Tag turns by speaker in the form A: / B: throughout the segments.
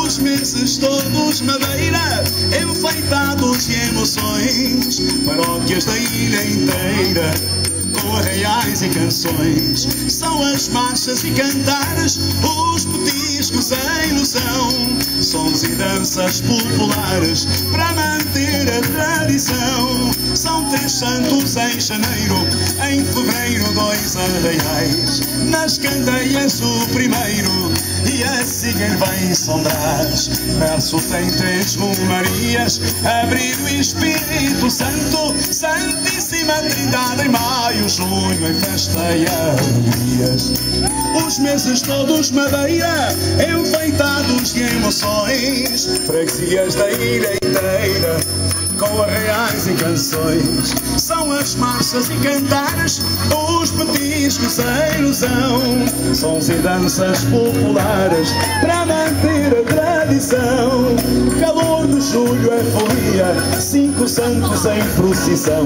A: Os meses todos madeira, enfeitados de emoções, paróquias da ilha inteira, com arraiais e canções. São as marchas e cantares, os petiscos em ilusão, sons e danças populares para manter a tradição. São 3 santos em janeiro, em fevereiro 2 arraiais, nas candeias o primeiro e a seguir vem São Brás. Verso tem 3 romarias, Abril e Espírito Santo, Santíssima Trindade em maio, junho em festa e alegrias. Os meses todos madeira, enfeitados de emoções, freguesias da ilha inteira, com arraiais e canções. São as marchas e cantares, os petiscos em ilusão, sons e danças populares para manter a tradição. Calor de julho é folia, 5 santos em procissão.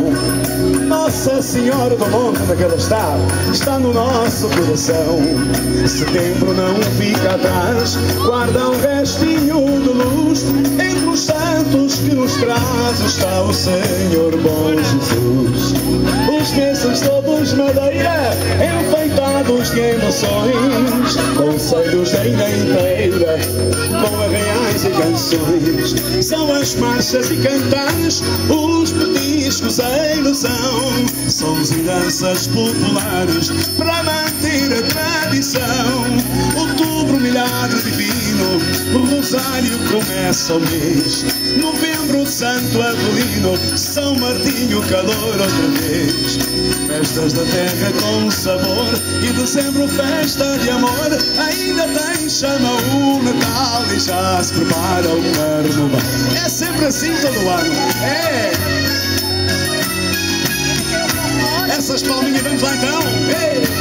A: Nossa Senhora do Monte daquela está no nosso coração. Setembro não fica atrás, guarda um restinho de luz. Entre os santos que nos traz está o Senhor bom Jesus. Os meses todos madeira, enfeitados de emoções, conselhos da ilha inteira, com arraiais e canções. São as marchas e cantares, os petiscos em ilusão, sons e danças populares para manter a tradição. Outubro, milagre divino, o rosário começa o mês. Novembro, Santo Avelino, São Martinho, calor outra vez. Festas da terra com sabor, e dezembro, festa de amor. Ainda tem chama o Natal e já se prepara o Carnaval. É sempre assim todo ano. Essas palminhas, vamos lá então.